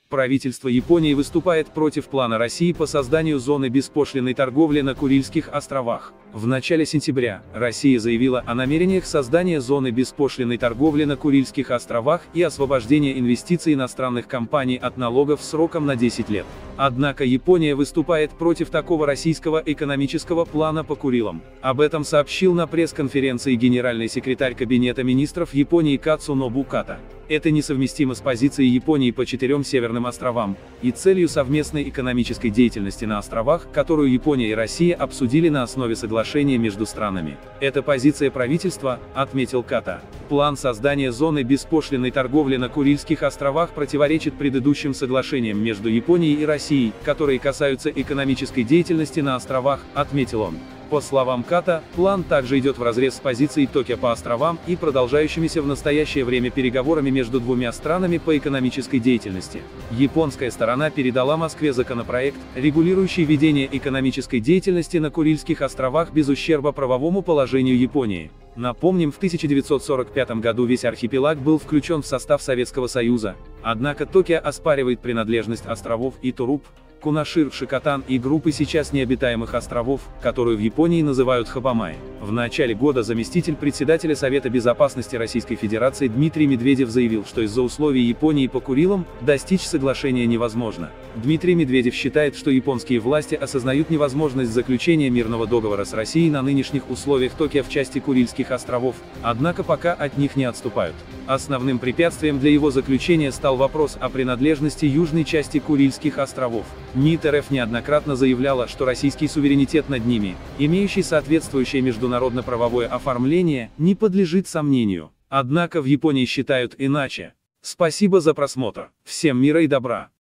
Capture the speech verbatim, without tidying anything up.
Правительство Японии выступает против плана России по созданию зоны беспошлинной торговли на Курильских островах. В начале сентября Россия заявила о намерениях создания зоны беспошлинной торговли на Курильских островах и освобождения инвестиций иностранных компаний от налогов сроком на десять лет. Однако Япония выступает против такого российского экономического плана по Курилам. Об этом сообщил на пресс-конференции генеральный секретарь Кабинета министров Японии Кацунобу Ката. Это несовместимо с позицией Японии по четырем северным островам и целью совместной экономической деятельности на островах, которую Япония и Россия обсудили на основе соглашения между странами. Это позиция правительства, отметил Ката. План создания зоны беспошлинной торговли на Курильских островах противоречит предыдущим соглашениям между Японией и Россией, которые касаются экономической деятельности на островах, отметил он. По словам Ката, план также идет вразрез с позицией Токио по островам и продолжающимися в настоящее время переговорами между двумя странами по экономической деятельности. Японская сторона передала Москве законопроект, регулирующий ведение экономической деятельности на Курильских островах без ущерба правовому положению Японии. Напомним, в тысяча девятьсот сорок пятом году весь архипелаг был включен в состав Советского Союза, однако Токио оспаривает принадлежность островов Итуруп, Кунашир, Шикотан и группы сейчас необитаемых островов, которую в Японии называют Хабамай. В начале года заместитель председателя Совета Безопасности Российской Федерации Дмитрий Медведев заявил, что из-за условий Японии по Курилам достичь соглашения невозможно. Дмитрий Медведев считает, что японские власти осознают невозможность заключения мирного договора с Россией на нынешних условиях Токио в части Курильских островов, однако пока от них не отступают. Основным препятствием для его заключения стал вопрос о принадлежности южной части Курильских островов. МИД РФ неоднократно заявляла, что российский суверенитет над ними, имеющий соответствующее международно-правовое оформление, не подлежит сомнению. Однако в Японии считают иначе. Спасибо за просмотр. Всем мира и добра.